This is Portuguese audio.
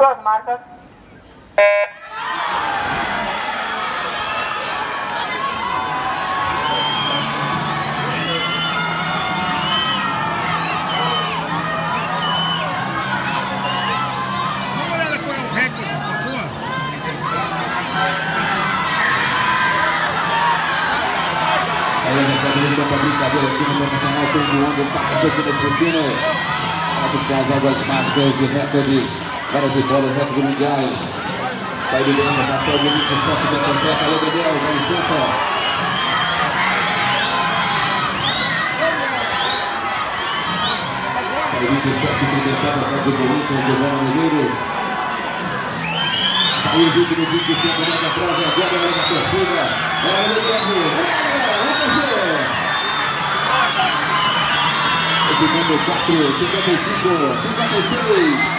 Suas marcas. Aí a gente está vendo tanta brincadeira aqui no profissional, tem voando baixo aqui nesse piscina. As águas mágicas de recordes, várias bolas, recordes mundiais. Vai liderando a passagem de 27,77. Alô, Daniel, dá licença. Vai 27,30 atrás do Corinthians, Giovanni Medeiros. Aí os últimos 25 metros atrás, agora é a torcida. Olha o Guilherme. 54, 55, 56.